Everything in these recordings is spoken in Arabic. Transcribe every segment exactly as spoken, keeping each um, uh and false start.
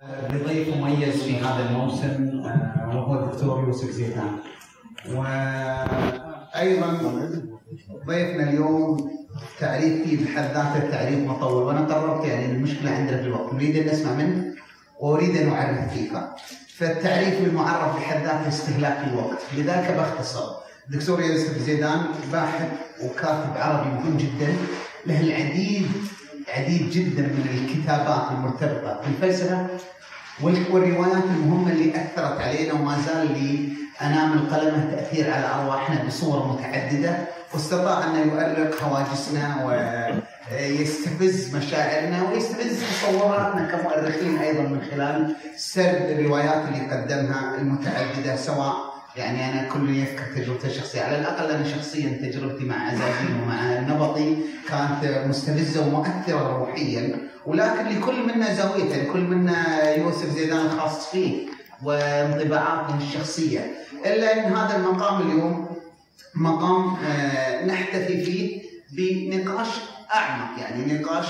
بضيف مميز في هذا الموسم وهو الدكتور يوسف زيدان. وايضا ضيفنا اليوم تعريف فيه بحد ذاته تعريف مطول، وانا قررت يعني المشكله عندنا في الوقت، نريد ان نسمع منه واريد ان اعرف فيها. فالتعريف المعرف بحد ذاته استهلاك الوقت، لذلك باختصر. الدكتور يوسف زيدان باحث وكاتب عربي مهم جدا، له العديد عديد جدا من الكتابات المرتبطه بالفلسفه والروايات المهمه اللي اثرت علينا وما زال لانامل قلمه تاثير على ارواحنا بصور متعدده، واستطاع ان يؤرق هواجسنا ويستفز مشاعرنا ويستفز تصوراتنا كمؤرخين ايضا من خلال سرد الروايات اللي قدمها المتعدده، سواء يعني أنا كل يذكر تجربته الشخصية، على الأقل أنا شخصيا تجربتي مع عزازيل ومع نبطي كانت مستفزة ومؤثرة روحيا، ولكن لكل منا زاويته، لكل منا يوسف زيدان الخاص فيه وانطباعاته الشخصية. إلا أن هذا المقام اليوم مقام نحتفي فيه بنقاش أعمق، يعني نقاش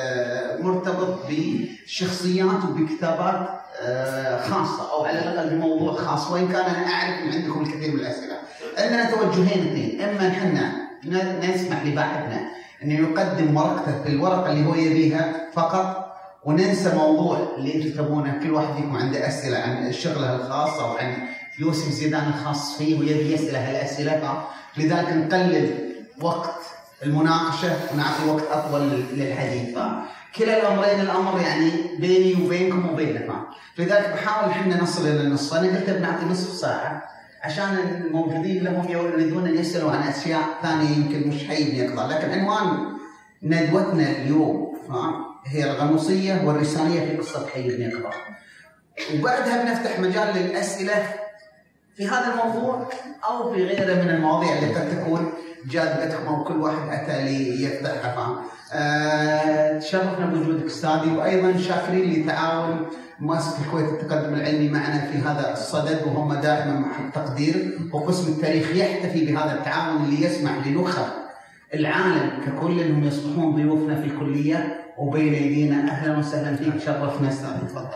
مرتبط بشخصيات وبكتابات خاصة، أو على الأقل بموضوع خاص، وإن كان أنا أعرف من عندكم الكثير من الأسئلة. عندنا توجهين اثنين، إما نحن نسمح لباحثنا أنه يقدم ورقته في الورقة اللي هو يبيها فقط، وننسى موضوع اللي أنتم تبونه، كل واحد فيكم عنده أسئلة عن شغله الخاص أو عن يوسف زيدان الخاص فيه ويبي يسأل هالأسئلة، لذلك نقلل وقت المناقشة ونعطي وقت أطول للحديث. كلا الأمرين الأمر يعني بيني وبينكم وبيننا، لذلك بحاول احنا نصل إلى النص. أنا قلت بنعطي نصف ساعة عشان الموجودين لهم يريدون أن يسألوا عن أشياء ثانية يمكن مش حي يقضى، لكن عنوان ندوتنا اليوم هي الغنوصية والرسالية في قصة حي بن يقظة، وبعدها بنفتح مجال للأسئلة في هذا الموضوع أو في غيره من المواضيع اللي قد تكون جاذبتكم أو كل واحد أتى ليفتحها. أه تشرفنا بوجودك أستاذي، وأيضا شاكرين لتعاون مؤسسة الكويت التقدم العلمي معنا في هذا الصدد، وهم دائما مع التقدير، وقسم التاريخ يحتفي بهذا التعاون اللي يسمح لنخب العالم ككل أنهم يصبحون ضيوفنا في الكلية وبين أيدينا. أهلا وسهلا فيك، شرفنا أستاذ، تفضل.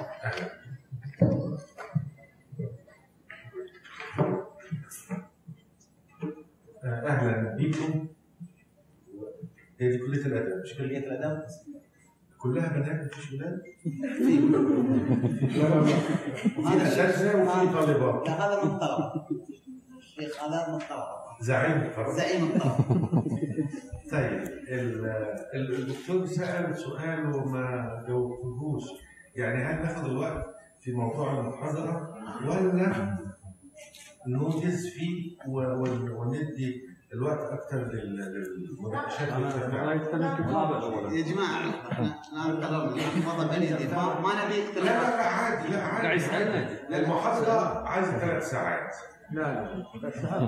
اهلا بكم. هي دي كليه الاداب، مش كليه الاداب كلها بنات مفيش ولاد؟ في في اساتذه وفي طالبات. لا هذا من الطلبه، الشيخ هذا من الطلبه، زعيم الطلبه. زعيم الطلبه. طيب الدكتور سال سؤال وما جاوبتهوش، يعني هل ناخذ الوقت في موضوع المحاضره ولا نوجز فيه وندي الوقت اكثر للمناقشات؟ يا جماعه احنا قررنا نفضل بنيتي ما نبي اختلاف. لا لا عادي، لا عادي. المحاضره عايزه ثلاث ساعات. لا لا ثلاث ساعات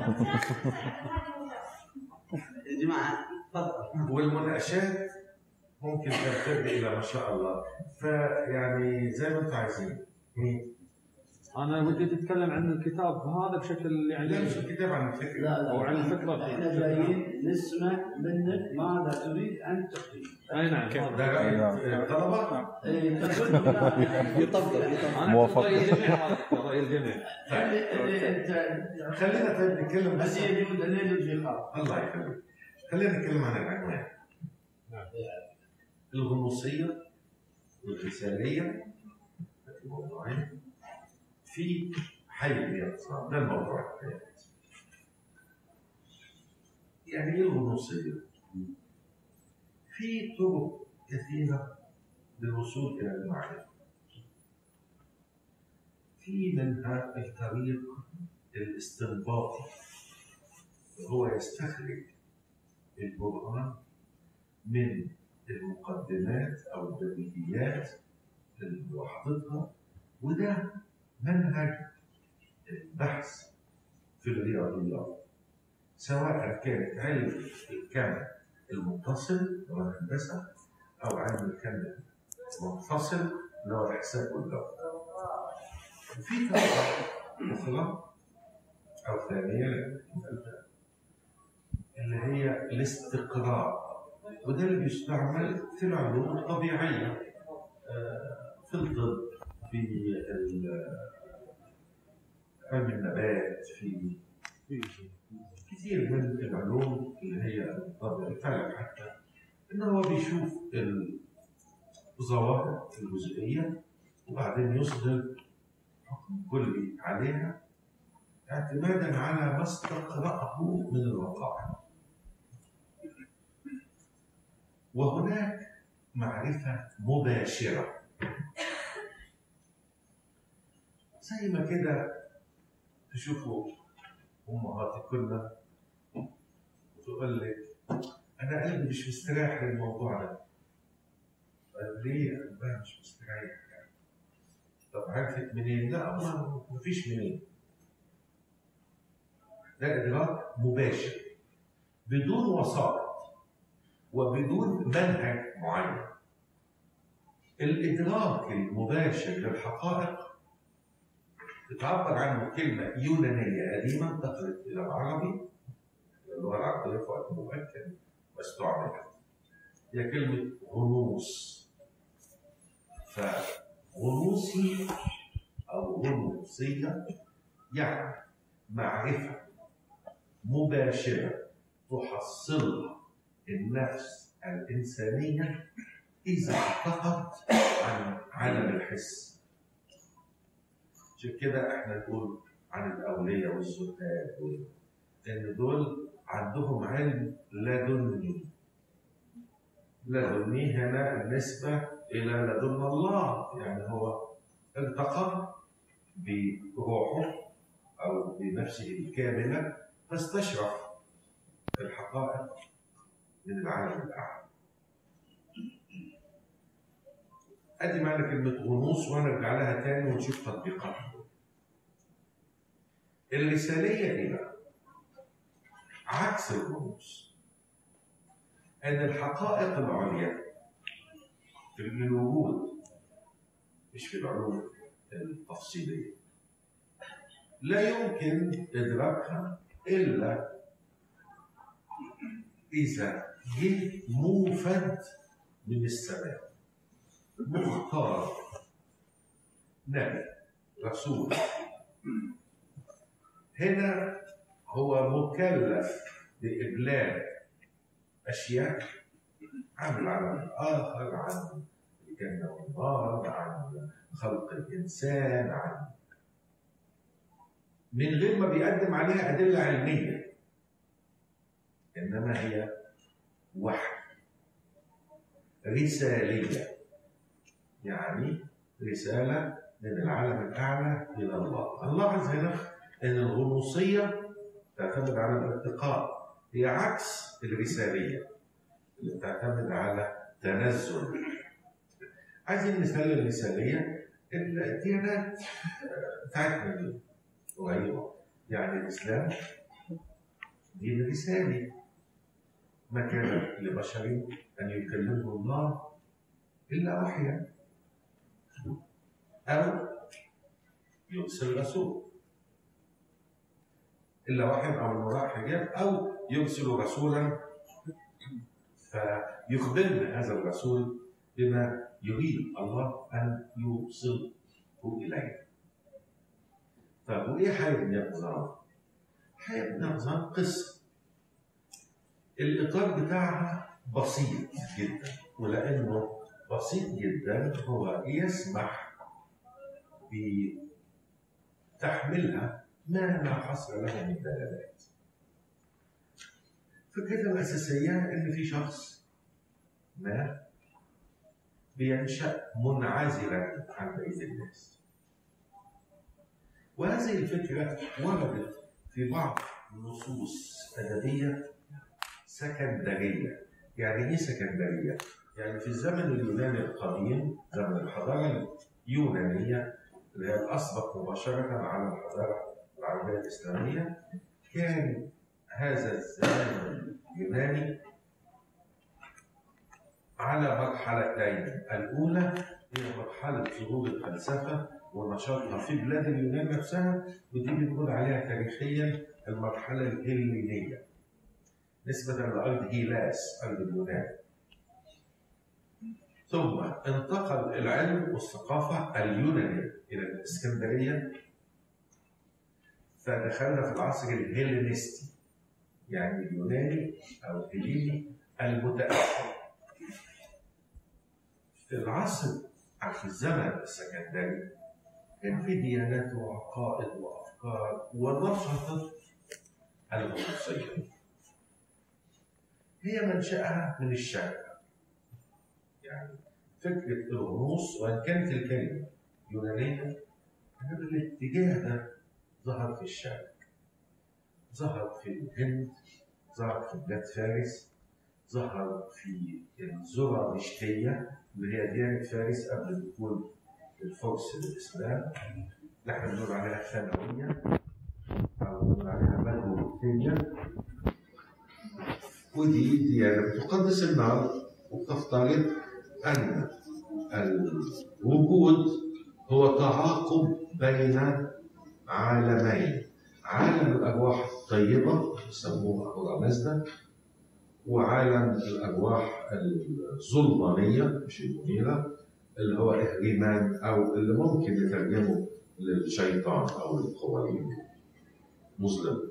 يا جماعه تفضل. والمناقشات ممكن ترتقي الى ما شاء الله، فيعني زي ما انتم عايزين. أنا ودي تتكلم عن الكتاب هذا بشكل يعني لا مش الكتاب عن الفكرة، لا لا أو عن الفكرة. احنا جايين نسمع منك ماذا تريد أن تقول. أي نعم. ده رأي الطلبة؟ إيه يطبق موافق. رأي الجميع، رأي الجميع. خلينا طيب نتكلم بس. اللي يجود اللي يجود خاف. الله يخليك. خلينا نتكلم عن العنوان. الغنوصية والرسالية موضوعين في حي بن يقظة، ده الموضوع الثالث. يعني ايه الغنوصية؟ في طرق كثيرة للوصول إلى المعرفة. في منها الطريق الاستنباطي، وهو يستخرج القرآن من المقدمات أو البديهيات اللي وحدتها، وده منهج البحث في الرياضيات، سواء كانت علم الكم المتصل اللي هو الهندسة أو علم الكم المنفصل اللي هو الحساب والجبر. وفي طريقة أخرى أو ثانية اللي هي الاستقراء، وده اللي بيستعمل في العلوم الطبيعية، في الطب، في علم النبات، في كثير من العلوم اللي هي الفلك حتى، انه هو بيشوف الظواهر الجزئيه وبعدين يصدر حكم كلي عليها اعتمادا على ما استقرأه من الوقائع. وهناك معرفة مباشرة، زي ما كده تشوفوا أمهاتكن وتقول لك أنا قلبي مش مستريح للموضوع ده. ليه قلبها مش مستريح؟ يعني طب عرفت منين؟ لا ما فيش منين. ده إدراك مباشر بدون وسائط وبدون منهج معين. الإدراك المباشر للحقائق تعبر عنه كلمة يونانية قديمة انتقلت إلى العربي، اللغة العربية في وقت مبكر واستعملت، هي كلمة غنوص. فغنوصي أو غنوصية يعني معرفة مباشرة تحصلها النفس الإنسانية إذا انتقت عن عالم الحس. عشان كده احنا نقول عن الأولياء والزهاد إن دول عندهم علم لدني. لدني هنا النسبة إلى لدن الله، يعني هو التقى بروحه أو بنفسه الكاملة فاستشرف الحقائق من العالم الأعلى. أدي معنى كلمة غنوص ونرجع لها تاني ونشوف تطبيقاتها. الرسالية إيه بقى؟ عكس الغنوص. أن الحقائق العليا في الوجود مش في العلوم التفصيلية لا يمكن إدراكها إلا إذا جه موفد من السماء، مختار، نبي، رسول. هنا هو مكلف بإبلاغ أشياء عن العالم الآخر، عن الجنة والنار، عن خلق الإنسان، عن من غير ما بيقدم عليها أدلة علمية، إنما هي وحي رسالية، يعني رسالة من العالم الأعلى إلى الله. نلاحظ هنا أن الغنوصية تعتمد على الارتقاء، هي عكس الرسالية اللي تعتمد على تنزل. عايزين مثال الرسالية، الديانات بتاعتنا دي قريبة، يعني الإسلام دين رسالي، ما كان لبشر أن يكلمه الله إلا وحيا أو يرسل رسول، إلا وحيا أو من وراء حجاب، أو يرسل رسولا فيخبرنا هذا الرسول بما يريد الله أن يوصله إلينا. طب وإيه حياة نظام؟ حياة نظام قصة الإطار بتاعها بسيط جدا، ولأنه بسيط جدا هو يسمح بتحملها ما لا حصر له من دلالات. فكرة الأساسية إن في شخص ما بينشأ منعزلا عن بقية الناس، وهذه الفكرة وردت في بعض النصوص أدبية سكندرية. يعني إيه سكندرية؟ يعني في الزمن اليوناني القديم، زمن الحضارة اليونانية اللي هي الأسبق مباشرة على الحضارة العربية الإسلامية، كان هذا الزمان اليوناني على مرحلتين. الأولى هي مرحلة ظهور الفلسفة ونشاطها في بلاد اليونان نفسها، ودي بنقول عليها تاريخيا المرحلة الهلينية نسبة لأرض هيلاس، أرض اليونان. ثم انتقل العلم والثقافة اليونانية إلى الإسكندرية، فدخلنا في العصر الهيلينستي، يعني اليوناني أو الهيليني المتأخر. في العصر أو في الزمن السكندري كان في ديانات وعقائد وأفكار ونشطت الغنوصية، هي منشأها من الشرق. يعني فكرة الغنوص وإن كانت الكلمة يونانية، إنما الاتجاه ده ظهر في الشرق، ظهر في الهند، ظهر في بلاد فارس، ظهر في الزرادشتية اللي هي ديانة فارس قبل دخول الفرس للإسلام، نحن بنقول عليها ثانوية أو بنقول عليها مجوسية. ودي ديانة بتقدس النار وتفترض أن الوجود هو تعاقب بين عالمين، عالم الأرواح الطيبة يسموه أورامزدا، وعالم الأرواح الظلمانية مش المنيرة اللي هو إهريمان، أو اللي ممكن نترجمه للشيطان أو القوانين المظلمة.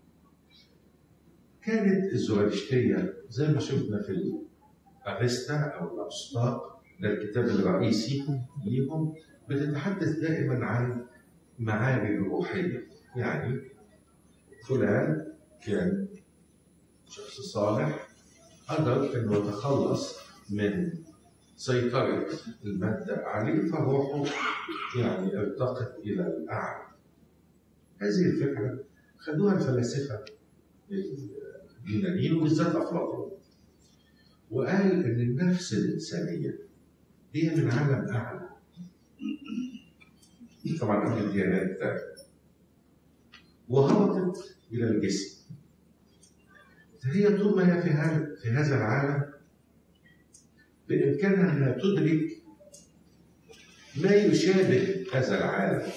كانت الزرادشتية زي ما شفنا في الأفستا أو الأبسطاق، ده الكتاب الرئيسي ليهم، بتتحدث دائما عن معارك روحية. يعني فلان كان شخص صالح قدر انه يتخلص من سيطرة المادة عليه، فروحه يعني ارتقت إلى الأعلى. هذه الفكرة خدوها الفلاسفة اليونانيين وبالذات أفلاطون، وقال إن النفس الإنسانية هي من عالم أعلى، طبعا قبل الديانات الثانية، وهبطت إلى الجسم. فهي طول ما هي في هذا في هذا العالم بإمكانها أنها تدرك ما يشابه هذا العالم.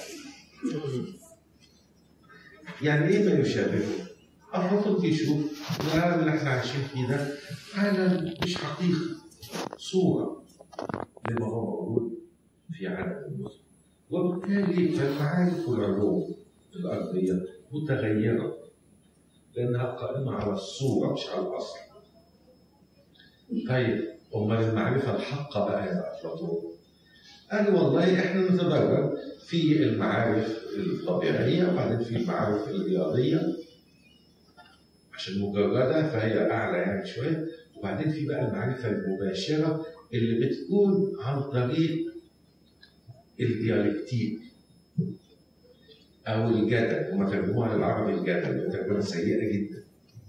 يعني إيه ما يشابهه؟ أفلاطون يشوف العالم اللي احنا عايشين فيه ده عالم مش حقيقي، صورة لما هو موجود في عالم المسلم، وبالتالي فالمعارف والعلوم الأرضية متغيرة لأنها قائمة على الصورة مش على الأصل. طيب أمال المعرفة الحقة بقى يا أفلاطون؟ قال والله إحنا نتدرج في المعارف الطبيعية، وبعدين في المعارف الرياضية عشان مجردة فهي أعلى يعني شوية، وبعدين في بقى المعرفة المباشرة اللي بتكون عن طريق الديالكتيك أو الجدل، وما ترجموها للعربي الجدل، ترجمة سيئة جدا.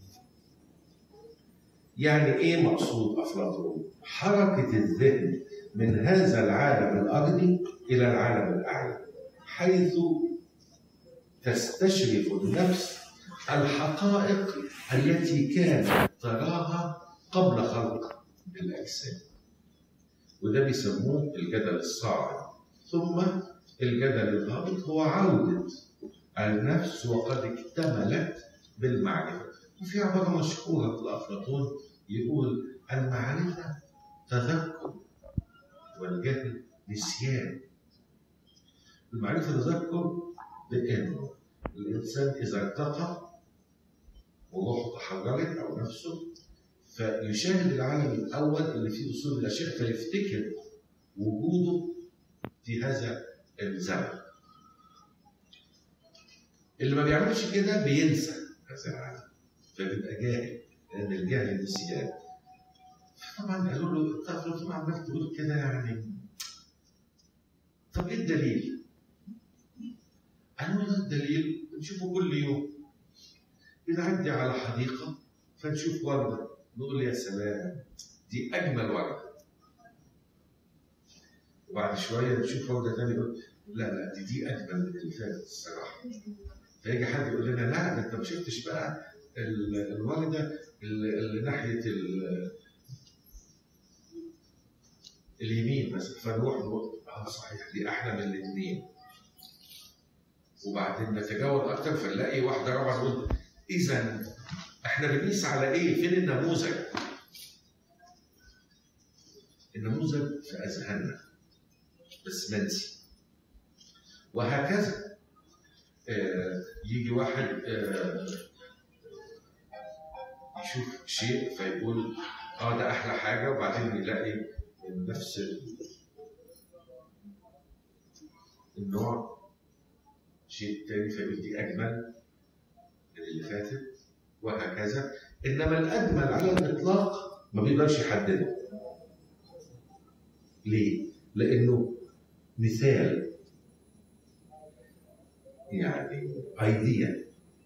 يعني إيه مقصود أفلاطون؟ حركة الذهن من هذا العالم الأرضي إلى العالم الأعلى، حيث تستشرف النفس الحقائق التي كانت تراها قبل خلق الأجسام، وده بيسموه الجدل الصاعد. ثم الجدل الهابط هو عودة النفس وقد اكتملت بالمعرفة. وفي عبارة مشهورة لأفلاطون يقول: المعرفة تذكر والجهل نسيان. المعرفة تذكر بأنه الإنسان إذا ارتقى وروحه تحررت أو نفسه فيشاهد العالم الأول اللي فيه أصول الأشياء، فيفتكر وجوده في هذا الزمن. اللي ما بيعملش كده بينسى هذا العالم فبيبقى جاهل، لأن الجهل نسيان. طبعا قالوا له: أنت أفلاطون عمال تقول كده يعني، طب إيه الدليل؟ قالوا له: الدليل بنشوفه كل يوم، بنعدي على حديقة فنشوف وردة نقول يا سلام دي أجمل وردة، وبعد شوية نشوف وردة تانية نقول لا لا دي دي أجمل من اللي فاتت الصراحة. فيجي حد يقول لنا: لا ده أنت ما شفتش بقى الوردة اللي ناحية اليمين مثلا، فنروح نقول اه صحيح دي احلى من الاثنين، وبعدين نتجاوز اكتر فنلاقي واحده رابعه نقول اذا احنا بنقيس على ايه؟ فين النموذج؟ النموذج في أذهاننا بس منسي. وهكذا آه يجي واحد آه يشوف شيء فيقول اه ده احلى حاجه، وبعدين يلاقي نفس النوع شيء تاني فيقول دي اجمل من اللي فاتت، وهكذا. انما الاجمل على الاطلاق ما بيقدرش يحدده. ليه؟ لانه مثال، يعني ايديا،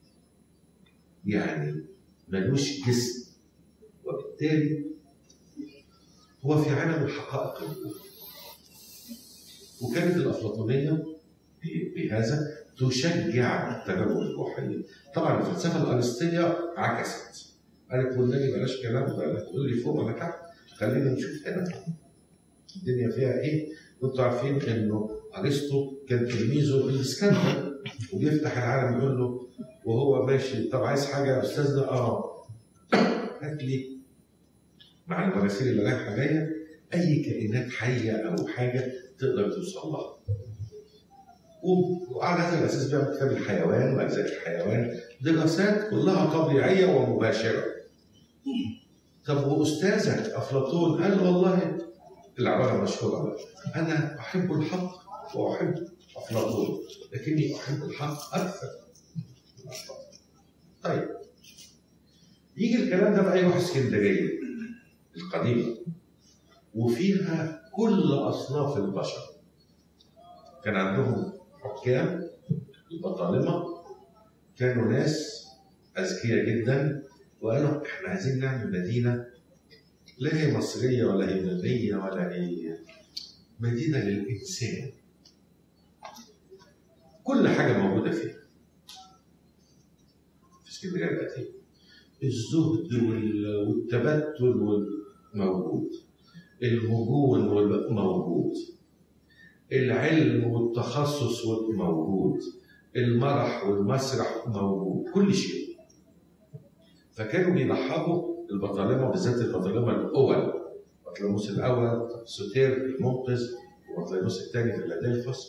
يعني ملوش جسم، وبالتالي هو في عالم الحقائق الأولى. وكانت الأفلاطونية بهذا تشجع التجارب الروحية. طبعا الفلسفة الأرسطية عكست، قالت والنبي بلاش كلام بقى تقول لي فوق ولا تحت، خلينا نشوف هنا الدنيا فيها إيه. وأنتوا عارفين إنه أرسطو كان تلميذه الإسكندر، وبيفتح العالم يقول له وهو ماشي طب عايز حاجة يا أستاذنا؟ آه هات لي مع المراسيل اللي رايحة جاية أي كائنات حية أو حاجة تقدر توصل لها. وعلى هذا الأساس بقى كتاب الحيوان وأجزاء الحيوان، دراسات كلها طبيعية ومباشرة. طب وأستاذك أفلاطون قال والله العبارة المشهورة أنا أحب الحق وأحب أفلاطون لكني أحب الحق أكثر. طيب يجي الكلام ده في أيوة اسكندرية القديمة وفيها كل أصناف البشر. كان عندهم حكام البطالمة، كانوا ناس أذكياء جدا، وقالوا إحنا عايزين نعمل مدينة لا هي مصرية ولا هي يونانية ولا هي مدينة للإنسان، كل حاجة موجودة فيها. في اسكندرية القديمة الزهد والتبتل موجود، المجون موجود، العلم والتخصص موجود، المرح والمسرح موجود، كل شيء. فكانوا بيرحبوا البطالمة، بالذات البطالمة الأول، بطليموس الأول سوتير المنقذ، وبطليموس الثاني فيلادلفوس،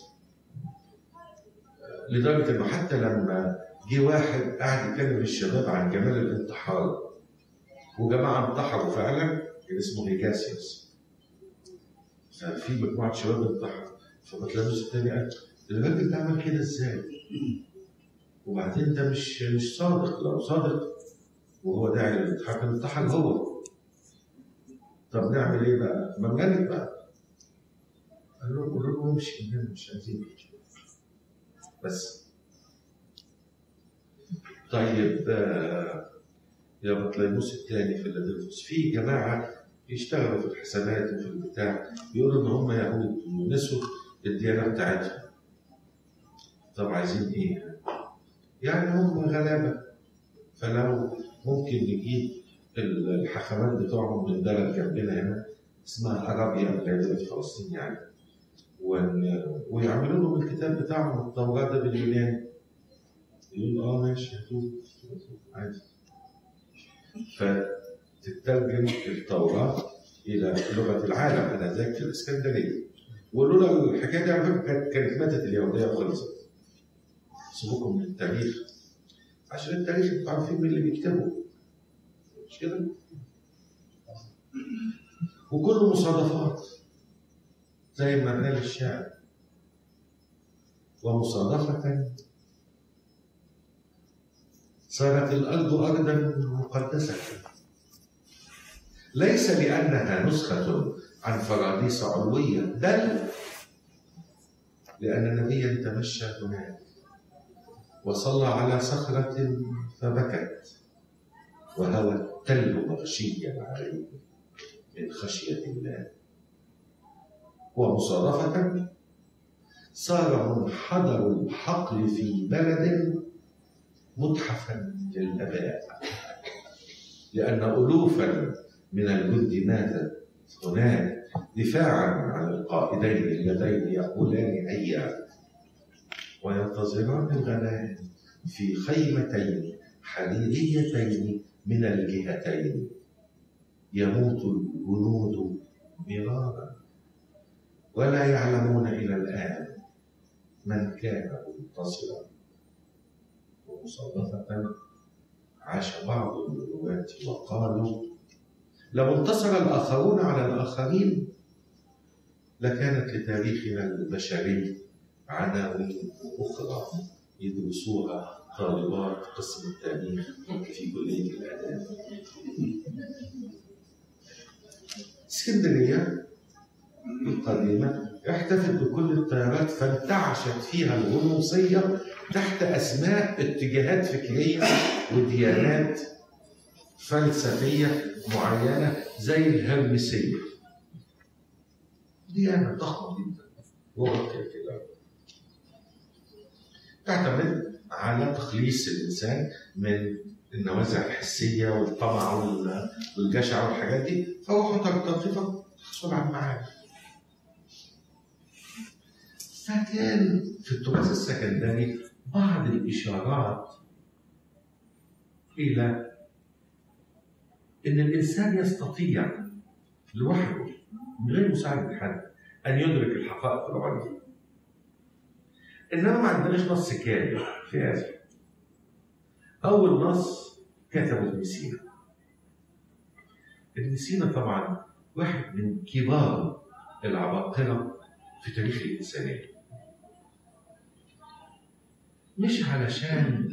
لدرجة إنه حتى لما جه واحد قاعد يكلم الشباب عن جمال الانتحار، وجماعة انتحروا فعلا، كان اسمه هيجاسيوس، ففي مجموعة شباب انتحروا، فبطليموس الثاني قال الراجل ده عمل كده ازاي؟ وبعدين ده مش مش صادق، لو صادق وهو داعي للانتحار كان انتحر هو. طب نعمل ايه بقى؟ ما نجرب بقى. قال له قولوا له امشي من هنا مش عايزين بس. طيب آه يا بطليموس الثاني في اللادلفوس في جماعه يشتغلوا في الحسابات وفي البتاع يقولوا ان هم يهود ونسوا الديانه بتاعتهم. طب عايزين ايه؟ يعني هم غلابه، فلو ممكن نجيب الحاخامات بتوعهم من بلد جنبنا هنا اسمها ارابيا اللي هي دلوقتي فلسطين يعني، ويعملوا لهم الكتاب بتاعهم التوراه ده باليوناني. يقول اه ماشي هاتوه عادي. فتترجم التوراه الى لغه العالم انذاك في الاسكندريه. ولولا الحكايه دي على فكره كانت ماتت اليهوديه وخلصت. سيبوكم من التاريخ، عشان التاريخ انتوا عارفين مين اللي بيكتبه، مش كده؟ وكله مصادفات زي ما قال الشاعر، ومصادفة صارت الأرض أرضا مقدسة، ليس لأنها نسخة عن فراديس علوية، بل لأن نبيا تمشى هناك وصلى على صخرة فبكت وهوى التل مغشيا عليه من خشية الله. ومصادفة صار منحدر الحقل في بلد متحفا للآباء، لأن ألوفا من الجند ماتت هناك دفاعا عن القائدين اللذين يقولان هيا، وينتظران الغنائم في خيمتين حريريتين من الجهتين. يموت الجنود مرارا أبدا، ولا يعلمون إلى الآن من كان منتصرا ومصادفة. عاش بعض الرواة وقالوا لو انتصر الآخرون على الآخرين لكانت لتاريخنا البشري عناوين أخرى يدرسوها طالبات قسم التاريخ في كلية الآداب. اسكندرية القديمة احتفت بكل التيارات فانتعشت فيها الغنوصية تحت أسماء اتجاهات فكرية وديانات فلسفية معينة زي الهرمسية، ديانة ضخمة جدا وغطية كده تعتمد على تخليص الإنسان من النوازع الحسية والطمع والجشع والحاجات دي، فروحوا تلقيفة تحصل على المعارف. فكان في التراث السكندري بعض الإشارات إلى إن الإنسان يستطيع لوحده من غير مساعدة حد أن يدرك الحقائق العليا، إنما ما عندناش نص كامل في هذا. أول نص كتبه ابن سينا. ابن سينا طبعا واحد من كبار العباقرة في تاريخ الإنسانية، مش علشان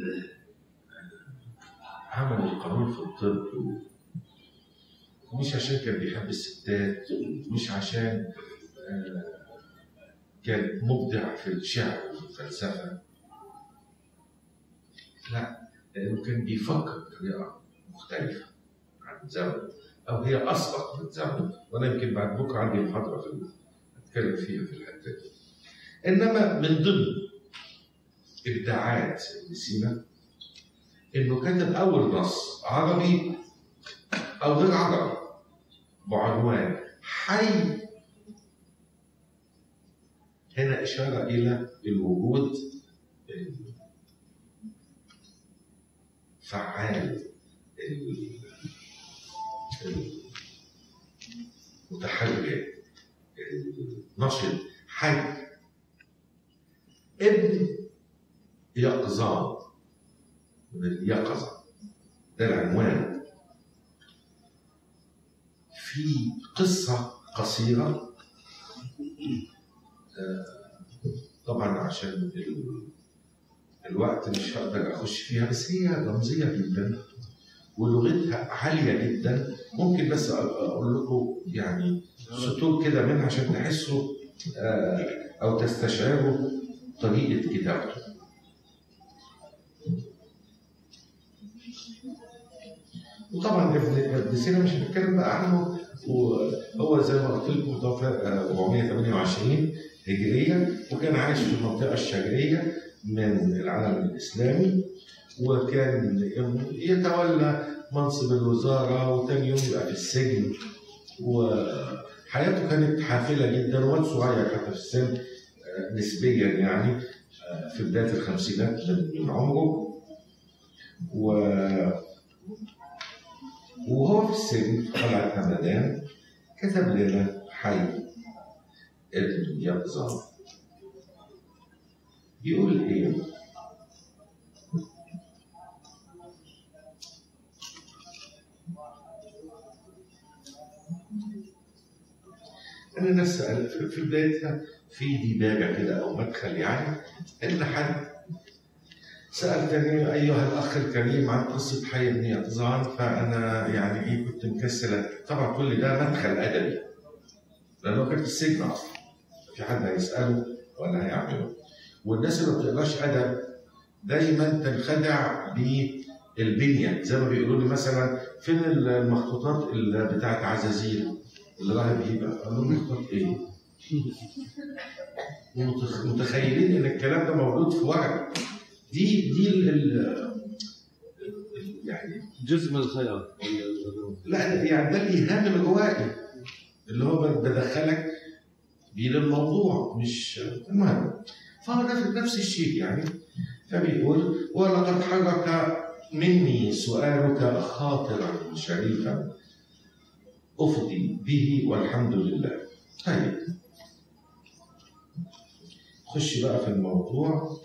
عمل القانون في الطب، مش عشان كان بيحب الستات، مش عشان كان مبدع في الشعر والفلسفة، لا، لأنه كان بيفكر بطريقة مختلفة عن زمن، أو هي أسبق من زمن، وأنا يمكن بعد بكرة عندي محاضرة في أتكلم فيها في الحتة دي. إنما من ضمن إبداعات ابن سينا إنه كتب أول نص عربي أو غير عربي بعنوان حي. هنا إشارة إلى الوجود الفعال المتحرك النشط حي، ابن يقظان من اليقظة، ده العنوان. في قصة قصيرة طبعا عشان الوقت مش هقدر اخش فيها، بس هي رمزيه جدا ولغتها عاليه جدا. ممكن بس اقول لكم يعني سطور كده منها عشان تحسوا او تستشعروا طريقه كتابته. وطبعا ابن سينا مش هنتكلم بقى عنه، وهو زي ما قلت لكم توفى أربعمائة وثمانية وعشرين هجرية، وكان عايش في المنطقة الشرقية من العالم الإسلامي، وكان يتولى منصب الوزارة وتاني يوم يبقى في السجن، وحياته كانت حافلة جدا، وواد صغير حتى في السن نسبيا يعني في بداية الخمسينات من عمره. وهو في السجن في قلعة همدان كتب لنا حي ابن يقظان. بيقول ايه؟ انا ناس سألت في بدايتها في ديباجة كده او مدخل يعني، ان حد سألتني أيها الأخ الكريم عن قصة حي ابن يقظان، فأنا يعني إيه كنت مكسلة. طبعا كل ده مدخل أدبي لأنه كان في السجن أصلا، في حد هيسأله ولا هيعمله. والناس اللي ما بتقراش أدب دايما تنخدع بالبنية، زي ما بيقولوا لي مثلا فين المخطوطات اللي بتاعت عزازيل اللي راهب هيبة؟ قال لهم مخطوط إيه؟ متخيلين إن الكلام ده موجود في ورق. دي دي ال يعني جزء من الخيال. لا يعني ده الايهام الروائي اللي هو بدخلك بيه للموضوع، مش المهم. فهو ده نفس الشيء يعني. فبيقول ولقد حرك مني سؤالك خاطرا شريفا افضي به والحمد لله. طيب خش بقى في الموضوع.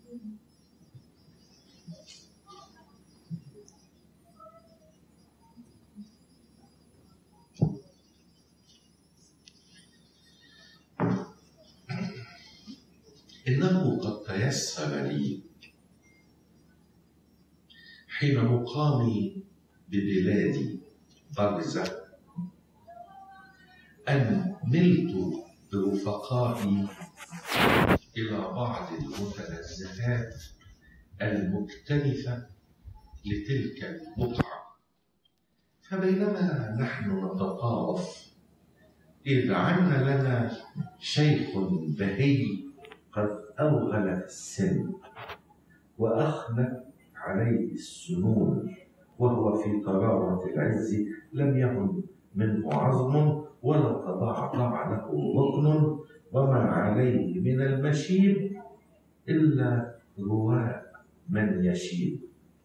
إنه قد تيسر لي حين مقامي ببلادي برزة أن ملت برفقائي إلى بعض المتنزهات المختلفة لتلك المتعة، فبينما نحن نتطاوف إذ عن لنا شيخ بهي قد أوغل السن وأخنت عليه السنون وهو في طراوة العز لم يهن منه عظم ولا تضعضع له ركن وما عليه من المشيب إلا رواء من يشيب.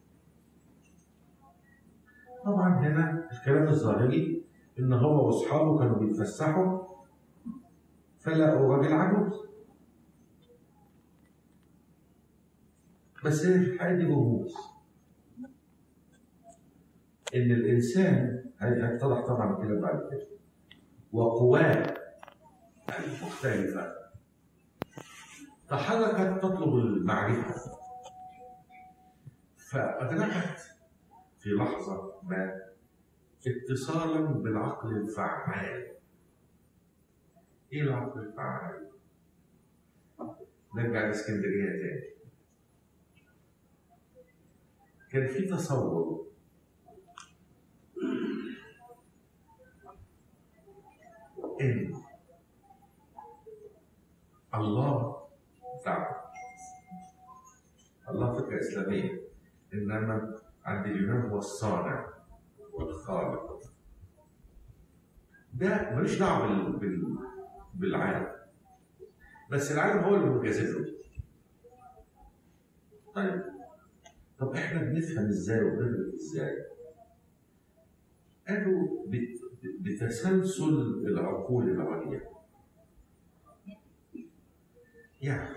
طبعا هنا الكلام الظاهري إن هو وأصحابه كانوا بيتفسحوا فلقوا راجل عجوز، بس هي في الحقيقة دي رموز إن الإنسان هيتضح طبعا الكلام بعد كده وقواه المختلفة تحركت تطلب المعرفة، فأدركت في لحظة ما اتصالا بالعقل الفعال. إيه العقل الفعال؟ نرجع لإسكندرية تاني. كان في تصور إن الله تعالى الله فكرة إسلامية، إنما عند اليونان هو الصانع والخالق. ده ملوش دعوة بال... بالعالم، بس العالم هو اللي مجازفه. طيب طب احنا بنفهم ازاي وبندرك ازاي؟ قالوا بتسلسل العقول العليا. يعني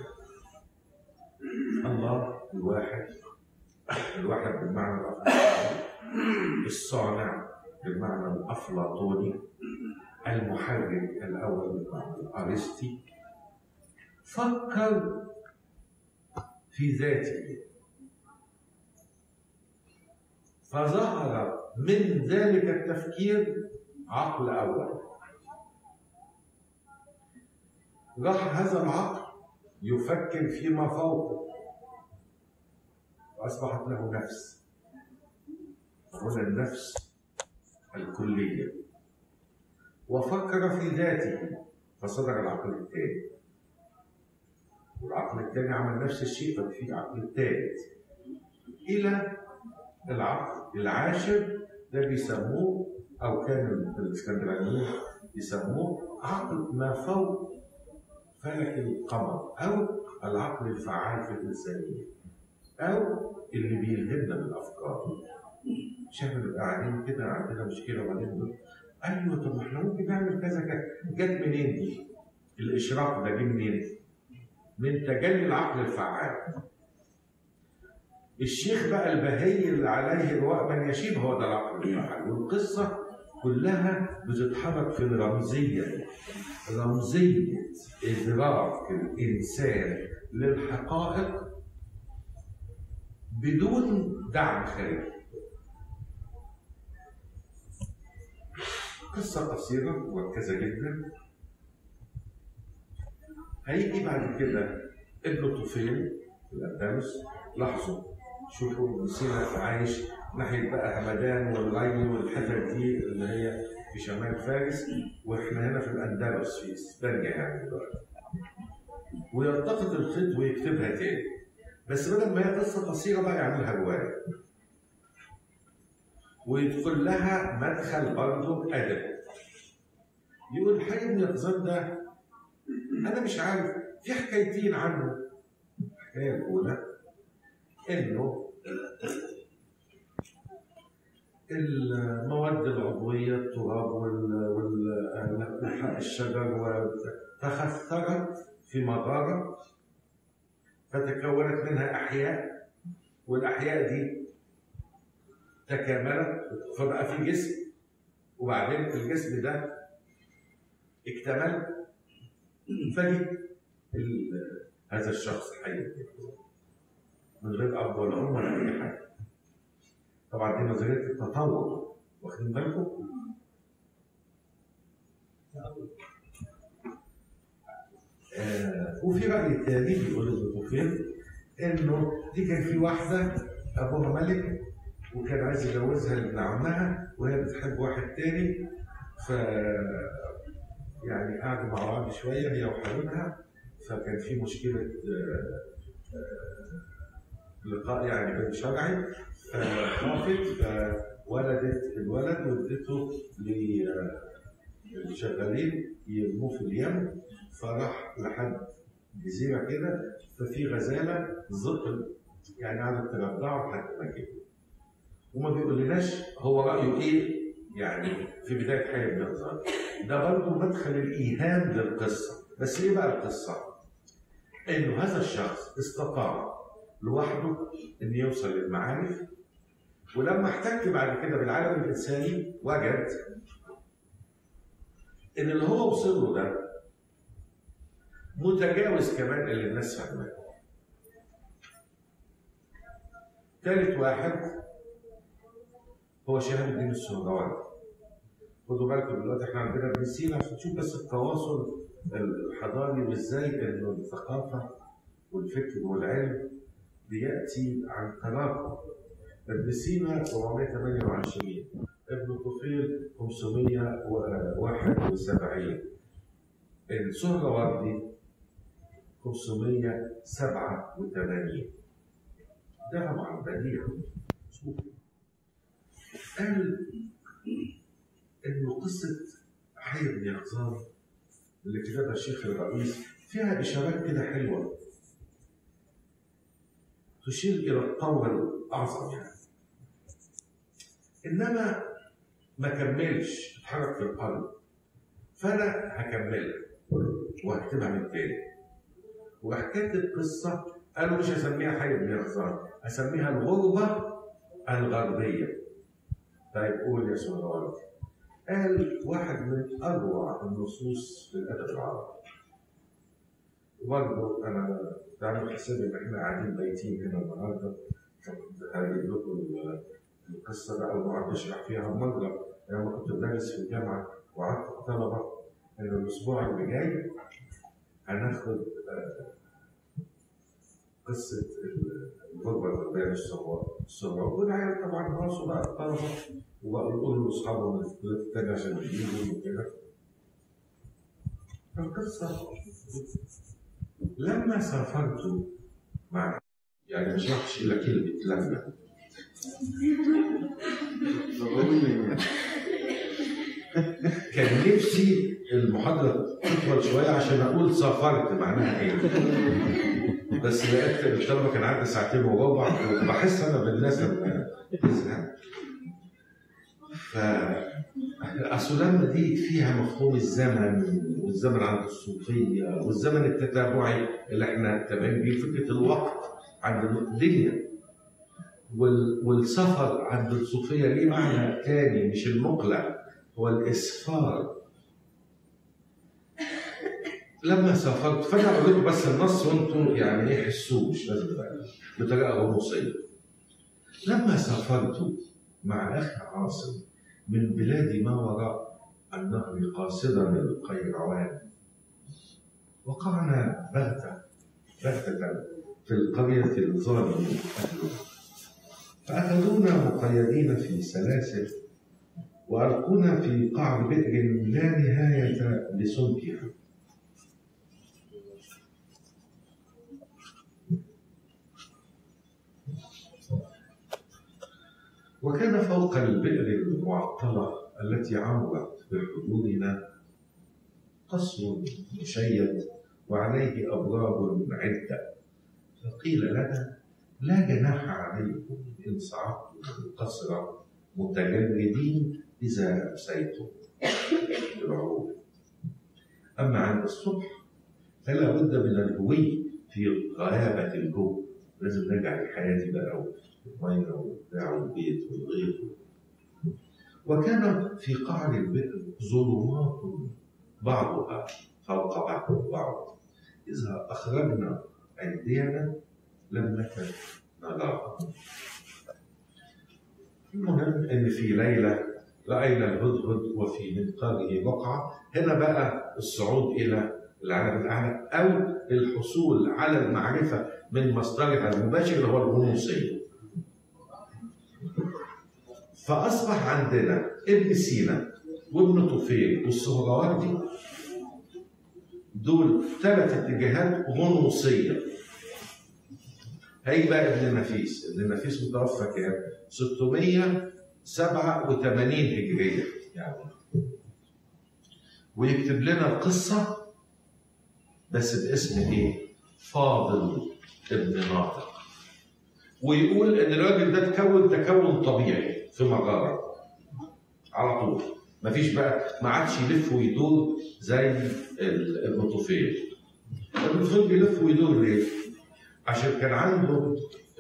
الله الواحد، الواحد بالمعنى الأفلاطوني، الصانع بالمعنى الأفلاطوني، المحرك الأول بالمعنى الأرسطي، فكر في ذاته فظهر من ذلك التفكير عقل أول. راح هذا العقل يفكر فيما فوقه وأصبحت له نفس، هنا النفس الكلية، وفكر في ذاته فصدر العقل الثاني، والعقل الثاني عمل نفس الشيء ففي عقل الثالث، إلى العقل العاشر ده بيسموه أو كان الإسكندرانيين يسموه عقل ما فوق فلك القمر، أو العقل الفعال في الإنسانية، أو اللي بيلهمنا بالأفكار. شايف نبقى قاعدين كده عندنا مشكلة وبعدين نقول أيوه طب إحنا ممكن نعمل كذا كذا. جت منين دي؟ الإشراق ده جه منين؟ من تجلي العقل الفعال. الشيخ بقى البهي اللي عليه رواء من يشيب هو ده العقل الفعال، والقصة كلها بتتحرك في الرمزية، رمزية إدراك الإنسان للحقائق بدون دعم خارجي. قصة قصيرة مركزة جدا. هيجي بعد كده ابن طفيل في الأندلس. لاحظوا شوفوا سينا عايش ناحية بقى همدان والغي والحتت دي اللي هي في شمال فارس، واحنا هنا في الأندلس في اسبانيا يعني دلوقتي. ويلتقط الخيط ويكتبها تاني، بس بدل ما هي قصة قصيرة بقى يعملها رواية ويدخل لها مدخل برضه أدبي. يقول حي بن يقظان ده أنا مش عارف، في حكايتين عنه. الحكاية الأولى إنه المواد العضوية التراب واللحاء الشجر تخثرت في مغارة فتكونت منها أحياء، والأحياء دي تكاملت فبقى في جسم، وبعدين الجسم ده اكتمل فجي هذا الشخص حي من غير أب ولا أم ولا أي حاجة. طبعا دي نظرية التطور، واخدين بالكم؟ آه وفي رأي تاني بيقول الدكتور إنه دي كان في واحدة أبوها ملك وكان عايز يجوزها لابن عمها وهي بتحب واحد تاني، ف يعني قعدوا مع بعض شوية هي وحبيبها، فكان في مشكلة آه آه لقاء يعني غير شرعي، فخافت فولدت الولد وادته للشغالين يرموه في اليم، فراح لحد جزيره كده ففي غزاله زقل يعني قعدت ترضعه لحد ما كبر. وما بيقولناش هو رايه ايه يعني في بدايه حياه ابن الزهر. ده برضه مدخل الايهام للقصه، بس ايه بقى القصه؟ انه هذا الشخص استطاع لوحده ان يوصل للمعارف، ولما احتك بعد كده بالعالم الانساني وجد ان اللي هو وصل له ده متجاوز كمان اللي الناس فاهماه. ثالث واحد هو شهاب الدين السهروردي. خدوا بالكم دلوقتي احنا عندنا ابن سينا عشان تشوف بس التواصل الحضاري وازاي انه الثقافه والفكر والعلم بياتي عن تراكم. ابن سينا أربعمائة وثمانية وعشرين، ابن طفيل خمسمائة وواحد وسبعين، السهروردي خمسمائة وسبعة وثمانين. ده طبعا بديع. قال إنه قصة حي بن يقظان اللي كتبها الشيخ الرئيس فيها إشارات كده حلوة تشير إلى الطور الأعظم يعني. إنما ما كملش، اتحرك في القلب. فأنا هكملها وهكتبها من تاني. وراح كاتب قصة قالوا مش هسميها حي بن يقظان، هسميها الغربة الغربية. طيب قول يا سهروردي. قال واحد من أروع النصوص في الأدب العربي. وبرضه أنا تعمل حساب إن إحنا قاعدين بايتين هنا النهارده، هجيب لكم القصة ده أول مرة بشرح فيها مرة لما كنت بدرس في الجامعة وعدت الطلبة إن الأسبوع اللي جاي هناخد قصة الغربة الغربية للسهروردي، والعيال طبعا راسوا بقى الطلبة وبقوا يقولوا لأصحابهم في الكليات التانية عشان يجيبوا وكده. القصة لما سافرت مع يعني ما شرحتش إلا كلمة لما كان نفسي المحاضرة تطول شوية عشان أقول سافرت معناها إيه، بس لقيت الطلبة كان عدى ساعتين وربع وبحس أنا بالناس لما تزهق. ف أصل لما دي فيها مفهوم الزمن والزمن عند الصوفية والزمن التتابعي اللي احنا تابعين بيه، فكرة الوقت عند الدنيا والسفر عند الصوفية ليه معنى تاني مش المقلع، هو الإسفار. لما سافرت فأنا أقول لكم بس النص وأنتم يعني إيه حسوه، مش لازم بطريقة غموصية. لما سافرت مع أخي عاصم من بلاد ما وراء النهر قاصدا القيروان، وقعنا بغتة بغتة في القرية الظالم أهلها، فأخذونا مقيدين في سلاسل وألقونا في قعر بئر لا نهاية لسمكها. وكان فوق البئر المعطلة التي عمرت بحدودنا قصر مشيد وعليه أبواب عدة، فقيل لنا لا جناح عليكم إن صعدتم القصر متجردين إذا أمسيتم العروض. أما عند الصبح فلا بد من الهوي في غيابة الجو، لازم نرجع للحياة بقى والمية والبتاع والبيت والغيط. وكان في قعر البئر ظلمات بعضها فوق بعض بعض، إذا أخرجنا أيدينا لم نكن نراها. المهم إن في ليلة رأينا الهدهد وفي منقاره بقعة. هنا بقى الصعود إلى العالم الأعلى أو الحصول على المعرفة من مصدرها المباشر اللي هو الغنوصية. فأصبح عندنا ابن سينا وابن طفيل والسهروردي دول ثلاث اتجاهات غنوصية. هيبقى ابن النفيس، ابن النفيس متوفى كام؟ ستمائة وسبعة وثمانين هجرية يعني. ويكتب لنا القصة بس باسم ايه؟ فاضل ابن ناطق. ويقول ان الراجل ده تكون تكون طبيعي في مغارة على طول، مفيش بقى، ما عادش يلف ويدور زي ابن طفيل. ابن طفيل بيلف ويدور ليه؟ عشان كان عنده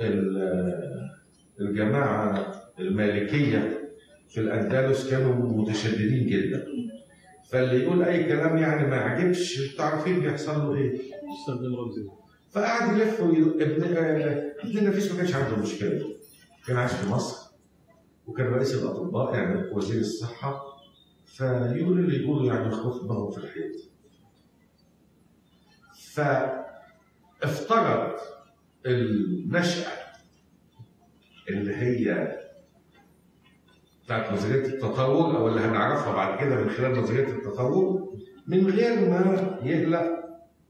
الجماعة المالكية في الأندلس كانوا متشددين جدا، فاللي يقول أي كلام يعني ما يعجبش تعرفين بيحصل له إيه؟ فقعد يلف ويدور. ابن ابن النفيس ما كانش عنده مشكلة، كان عايش في مصر وكان رئيس الأطباء يعني وزير الصحة، فيقول اللي يقولوا يعني يخبط دماغهم في الحيط. فافترض النشأة اللي هي بتاعت نظرية التطور أو اللي هنعرفها بعد كده من خلال نظرية التطور من غير ما يقلق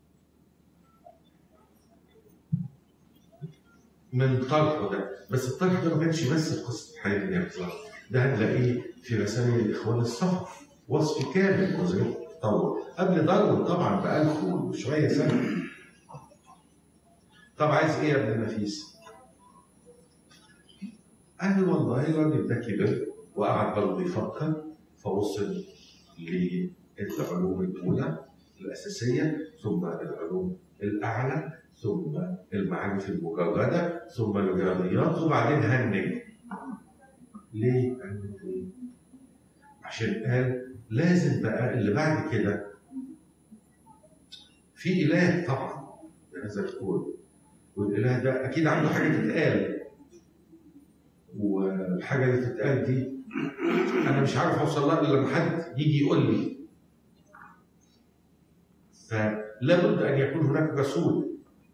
من طرحه ده. بس الطرح ده ما كانش بس في قصة حياة الانقلاب، ده هنلاقيه في رسائل الإخوان الصفا، وصف كامل لنظرية التطور قبل داروين طبعا بألف وشوية سنة. طب عايز إيه يا ابن النفيس؟ قال له والله الراجل ده كبر وقعد برضه يفكر، فوصل للعلوم الأولى الأساسية، ثم العلوم الأعلى، ثم المعارف المجردة، ثم الرياضيات، وبعدين هنج. ليه؟ عشان قال لازم بقى اللي بعد كده في إله طبعا هذا الكون، والإله ده أكيد عنده حاجة تتقال، والحاجة اللي تتقال دي أنا مش عارف أوصل لها إلا لما حد يجي يقول لي. فلا بد أن يكون هناك رسول.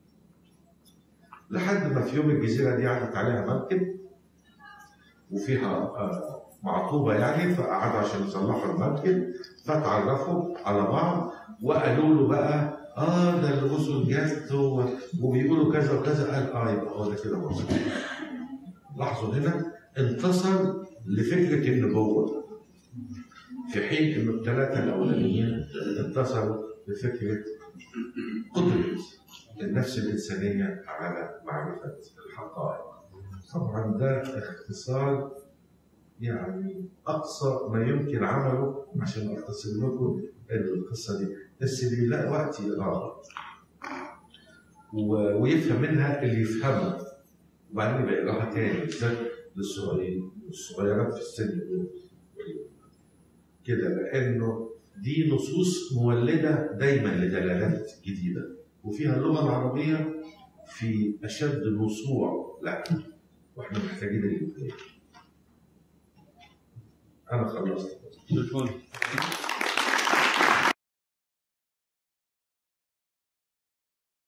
لحد ما في يوم الجزيرة دي عدت عليها مركب وفيها معطوبة يعني، فقعدوا عشان يصلحوا المركب، فتعرفوا على بعض وقالوا له بقى اه ده الرسل جت وبيقولوا كذا وكذا. قال اه يبقى هو ده كده مصر. لاحظوا هنا انتصر لفكرة النبوة، في حين انه الثلاثة الأولانيين انتصروا لفكرة قدرة النفس الإنسانية على معرفة الحقائق. طبعا ده اختصار يعني أقصى ما يمكن عمله عشان أختصر لكم القصة دي، بس اللي يلاقي وقت يقراها ويفهم منها اللي يفهمها، وبعدين يبقى يقراها تاني بالذات للصغيرين والصغيرات في السن كده، لأنه دي نصوص مولدة دايما لدلالات جديدة، وفيها اللغة العربية في أشد الوسوع لها، واحنا محتاجين الاثنين. أنا خلصت.